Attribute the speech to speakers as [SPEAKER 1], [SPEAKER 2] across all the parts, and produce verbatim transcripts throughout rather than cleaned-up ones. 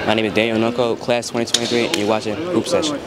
[SPEAKER 1] My name is Daniel Onunkwo, class twenty twenty-three, and you're watching Hoop Session.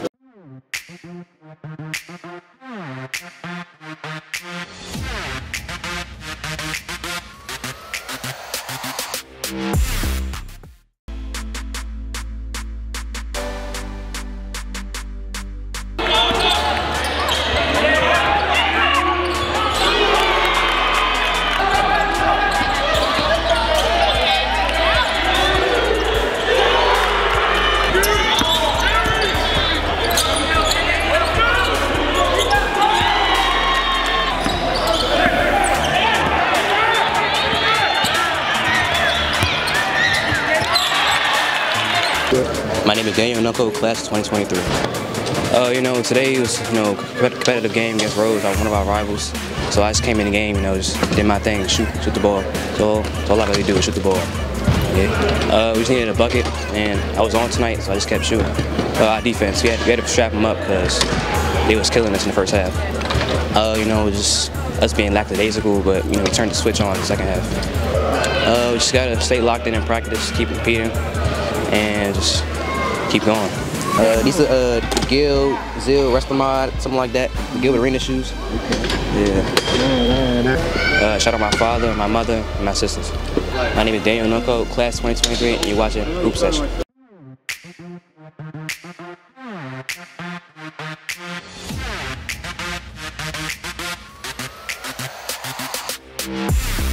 [SPEAKER 1] My name is Daniel Onunkwo, class twenty twenty-three. Uh, you know, today was, you know, competitive game against Rose, one of our rivals. So I just came in the game, you know, just did my thing, shoot, shoot the ball. So that's all I really do is shoot the ball. Yeah. Uh, we just needed a bucket, and I was on tonight, so I just kept shooting. Uh, our defense, we had, we had to strap them up because they was killing us in the first half. Uh, you know, just us being lackadaisical, but you know, we turned the switch on in the second half. Uh, we just gotta stay locked in in practice, keep competing, and just keep going. Uh, these are uh, Gil, Zil, Restamod, something like that. Gil Arena shoes. Yeah. Uh, shout out my father, my mother, and my sisters. My name is Daniel Onunkwo, class twenty twenty-three, and you're watching Hoop Session.